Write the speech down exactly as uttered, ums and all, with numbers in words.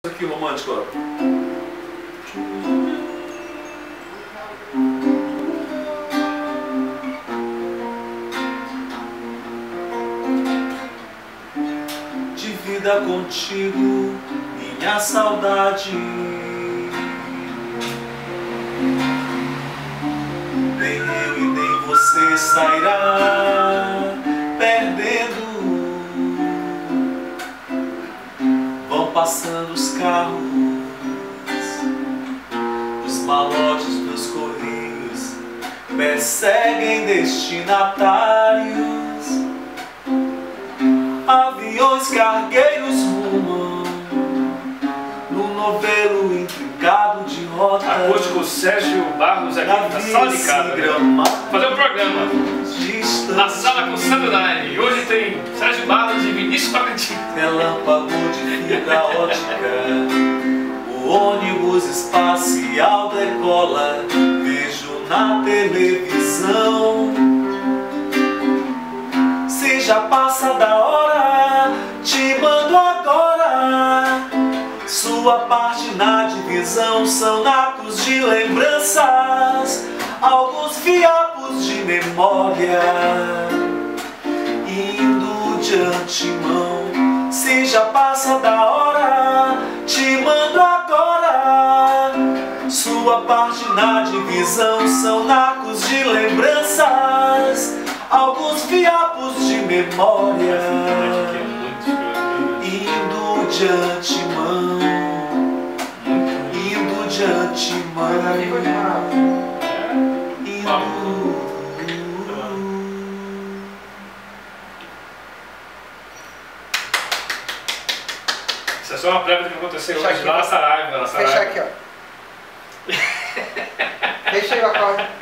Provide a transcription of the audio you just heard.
Aqui romântico, ó. De vida contigo, minha saudade. Nem eu e nem você sairá perdendo. Vão passando os carros, os malotes dos correios perseguem destinatários. Aviões cargueiros rumam no novelo intricado de rota. Acústico Sérgio Barros aqui na sala de casa. Fazer um programa na sala com Sandro Nine. Hoje tem Sérgio Barros e Vinícius Pagantinho. Relâmpago de fibra ótica, o ônibus espacial decola. Vejo na televisão. Se já passa da hora, te mando agora. Sua parte na divisão são nacos de lembranças, alguns fiapos de memória. Indo de antemão, se já passa da hora, te mando agora. Sua parte na divisão são nacos de lembranças, alguns fiapos de memória. Indo de antemão, indo de antemão, indo. Isso é só uma prévia do que aconteceu hoje lá na Saraiva. Fechar aqui, ó. Fechei o acorde.